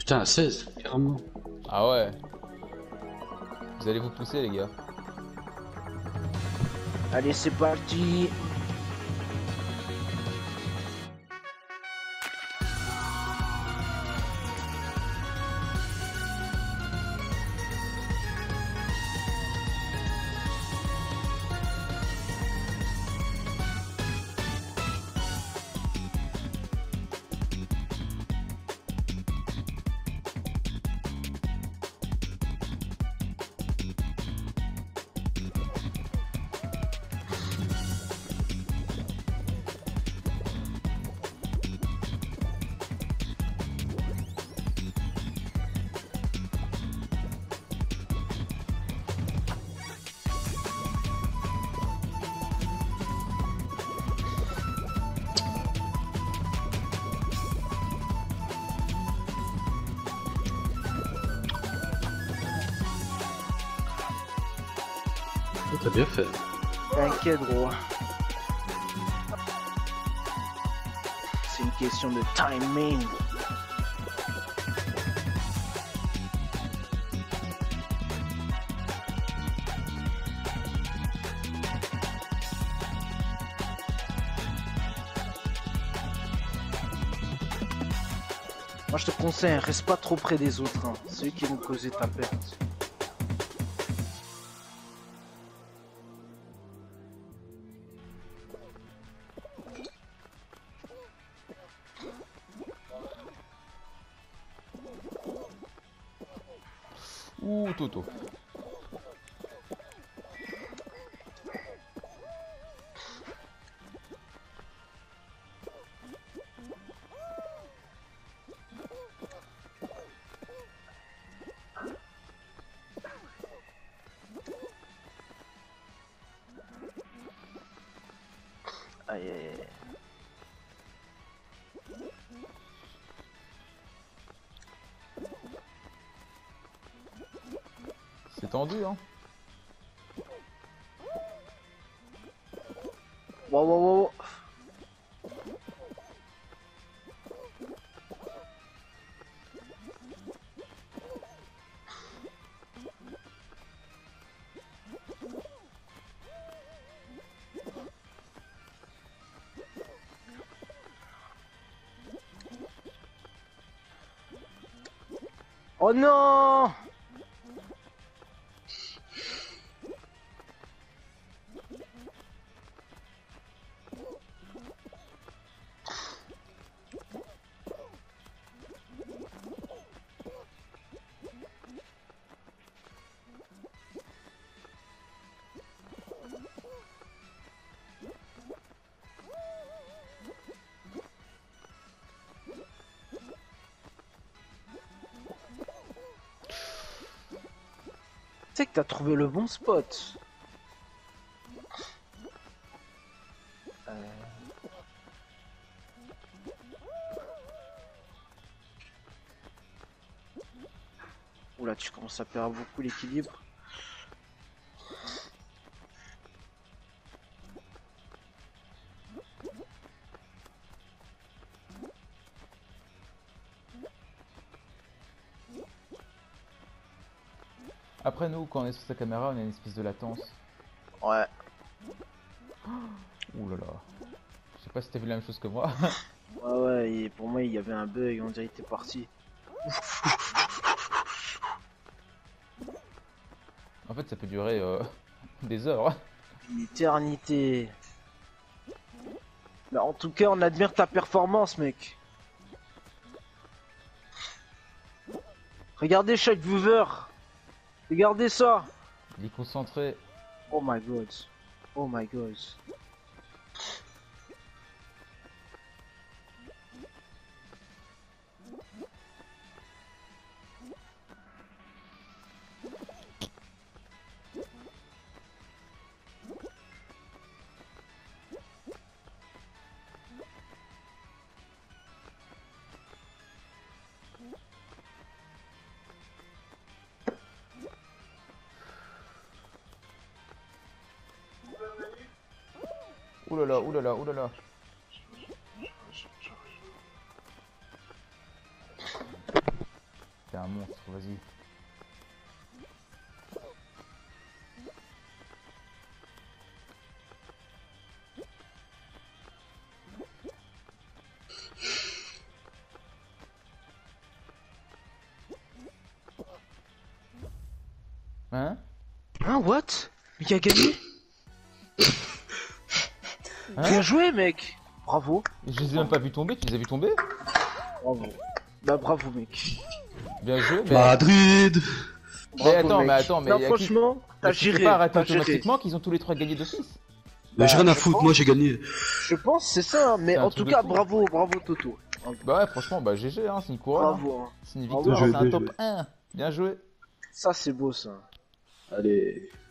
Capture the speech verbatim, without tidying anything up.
Putain, seize, carrément. Ah ouais. Vous allez vous pousser les gars. Allez, c'est parti. Oh, t'as bien fait. T'inquiète, gros. C'est une question de timing. Moi, je te conseille, reste pas trop près des autres. Hein. C'est eux qui vont causer ta perte. Ouh, Toto. Aïe, aïe, aïe. C'est tendu hein. Wow, wow, wow. Oh non! Tu sais que t'as trouvé le bon spot. Euh... Oula, tu commences à perdre beaucoup l'équilibre. Après nous, quand on est sur sa caméra, on a une espèce de latence. Ouais. Ouh là là. Je sais pas si t'as vu la même chose que moi. Ouais, ouais, et pour moi, il y avait un bug, on dirait qu'il était parti. En fait, ça peut durer euh, des heures. Une éternité. Mais en tout cas, on admire ta performance, mec. Regardez chaque viewer. Regardez ça. Il est concentré. Oh my god. Oh my god. Ouh là là, ouh là là, ouh là là. monstre, vas-y. Hein? Hein, what? Mais qui a gagné? Hein? Bien joué, mec! Bravo! Je les ai même pas vu tomber, tu les as vu tomber? Bravo! Bah, bravo, mec! Bien joué, mais. Madrid. Mais Bravo, attends, mec. mais attends, mais Non, y a qui- franchement, t'as Mais tu peux géré! pas arrêter t'as géré. automatiquement qu'ils ont tous les trois gagné d'office. Mais j'ai rien à je foutre, pense- moi j'ai gagné. Je pense c'est ça, hein, mais C'est un en truc tout de cas, fou. bravo, bravo, Toto! Bah ouais, franchement, bah G G, hein, c'est une couronne. hein. Bravo! hein. C'est une Bravo. victoire, Bien c'est joué, un bien top joué. un. Bien joué. Ça, c'est beau, ça! Allez.